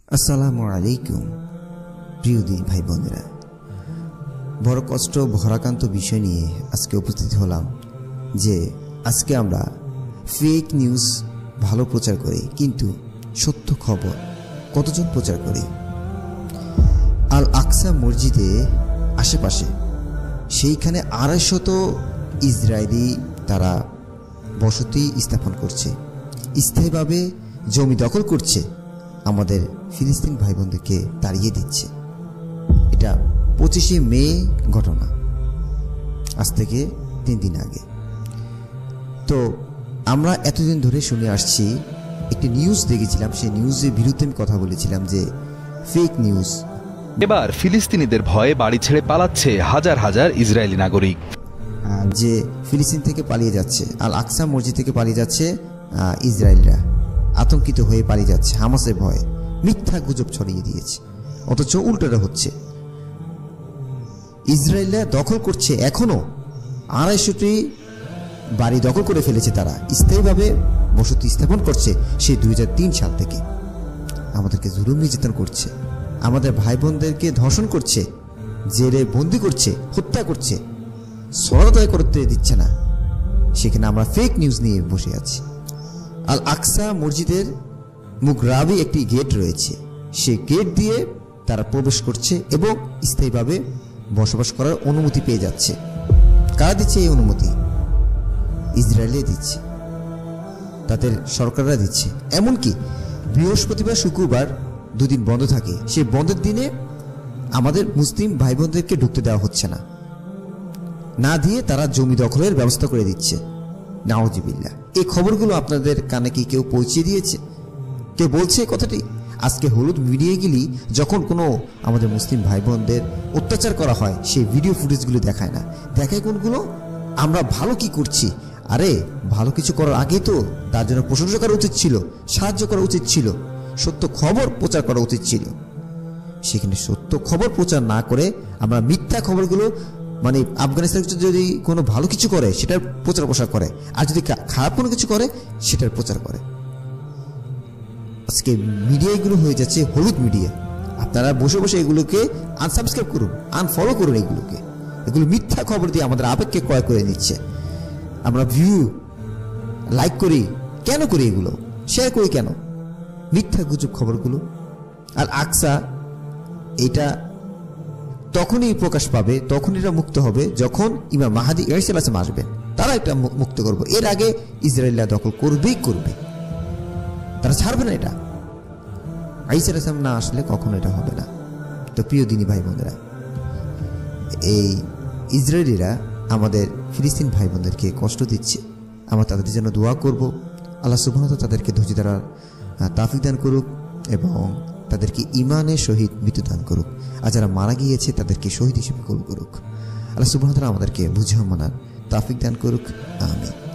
আসসালামু আলাইকুম প্রিয় দিন ভাই বোনেরা, বড় কষ্ট ভরাক্রান্ত বিষয় নিয়ে আজকে উপস্থিত হলাম যে আজকে আমরা ফেক নিউজ ভালো প্রচার করি, কিন্তু সত্য খবর কতজন প্রচার করি? আল আকসা মসজিদে আশেপাশে সেইখানে 250 ইসরায়েলি তারা বসতি স্থাপন করছে, স্থায়ীভাবে জমি দখল করছে, আমাদের ফিলিস্তিন ভাই বোনদেরকে তাড়িয়ে দিচ্ছে। এটা 25শে মে ঘটনা, আজ থেকে 3 দিন আগে। তো আমরা এতদিন ধরে শুনে আসছি, একটি নিউজ দেখেছিলাম, সেই নিউজের বিরুদ্ধে আমি কথা বলেছিলাম যে ফেক নিউজ। এবার ফিলিস্তিনিদের ভয়ে বাড়ি ছেড়ে পালাচ্ছে হাজার হাজার ইসরায়েলি নাগরিক, যে ফিলিস্তিন থেকে পালিয়ে যাচ্ছে, আল আকসা মসজিদ থেকে পালিয়ে যাচ্ছে ইসরায়েলরা, আতঙ্কিত হয়ে পালিয়ে যাচ্ছে হামাসের ভয়ে। মিথ্যা গুজব ছড়িয়ে দিয়েছে, অথচ উল্টোটা হচ্ছে। ইসরায়েলরা দখল করছে, এখনো 250টি বাড়ি দখল করে ফেলেছে, তারা স্থায়ীভাবে বসতি স্থাপন করছে সেই 2003 সাল থেকে। আমাদেরকে জুলুম নির্যাতন করছে, আমাদের ভাই বোনদেরকে ধর্ষণ করছে, জেলে বন্দি করছে, হত্যা করছে, সরদায় করতে দিচ্ছে না। সেখানে আমরা ফেক নিউজ নিয়ে বসে আছি। আল আকসা মসজিদের মুগরাবি একটি গেট রয়েছে, সেই গেট দিয়ে তারা প্রবেশ করছে এবং স্থায়ীভাবে বসবাস করার অনুমতি পেয়ে যাচ্ছে। কারা দিচ্ছে এই অনুমতি? ইসরায়েলে দিচ্ছে, তাদের সরকাররা দিচ্ছে। এমনকি বৃহস্পতিবার শুক্রবার 2 দিন বন্ধ থাকে, সেই বন্ধের দিনে আমাদের মুসলিম ভাই বোনদেরকে ঢুকতে দেওয়া হচ্ছে না, না দিয়ে তারা জমি দখলের ব্যবস্থা করে দিচ্ছে। নাউজুবিল্লাহ। এই খবরগুলো আপনাদের কানে কি কেউ পৌঁছে দিয়েছে? কেউ বলছে কথাটি? আজকে হলুদ মিডিয়ায় গেলি যখন কোনো আমাদের মুসলিম ভাই বোনদের অত্যাচার করা হয়, সেই ভিডিও ফুটেজগুলো দেখায় না, দেখায় কোনগুলো? আমরা ভালো কি করছি? আরে ভালো কিছু করার আগে তো তার জন্য প্রশংসা করা উচিত ছিল, সাহায্য করা উচিত ছিল, সত্য খবর প্রচার করা উচিত ছিল। সেখানে সত্য খবর প্রচার না করে আমরা মিথ্যা খবরগুলো, মানে আফগানিস্তান যদি কোনো ভালো কিছু করে সেটার প্রচার প্রসার করে, আর যদি খারাপ কোনো কিছু করে সেটার প্রচার করে। আজকে মিডিয়াগুলো হয়ে যাচ্ছে হলুদ মিডিয়া। আপনারা বসে বসে এগুলোকে আনসাবস্ক্রাইব করুন, আনফলো করুন। এগুলো মিথ্যা খবর দিয়ে আমাদের আবেগকে ক্রয় করে নিচ্ছে। আমরা ভিউ লাইক করি কেন করি? এগুলো শেয়ার করি কেন? মিথ্যা গুজব খবরগুলো। আর আকসা এটা তখনই প্রকাশ পাবে, তখন এটা মুক্ত হবে যখন ইমাম মাহদি ঈসা আলাইহিস সালাম আসবেন। তারা এটা মুক্ত করবে। এর আগে ইসরায়েলরা দখল করবেই করবে, তারা ছাড়বে না এটা। ঈসা আলাইহিস সালাম না আসলে কখনো এটা হবে না। তো প্রিয় দিনী ভাই বোনেরা, এই ইসরায়েলিরা আমাদের ফিলিস্তিন ভাই বোনদেরকে কষ্ট দিচ্ছে। আমরা তাদের জন্য দোয়া করব, আল্লাহ সুবহানাহু ওয়া তাআলা তাদেরকে ধৈর্য ধরার তৌফিক দান করুক এবং তাদেরকে ঈমানের সহিত মৃত্যু দান করুক। আর যারা মারা গিয়েছে তাদেরকে শহীদ হিসেবে কবুল করুক। আল্লাহ সুবহানাহু ওয়া তাআলা আমাদেরকে বুঝে মানার তৌফিক দান করুক। আমিন।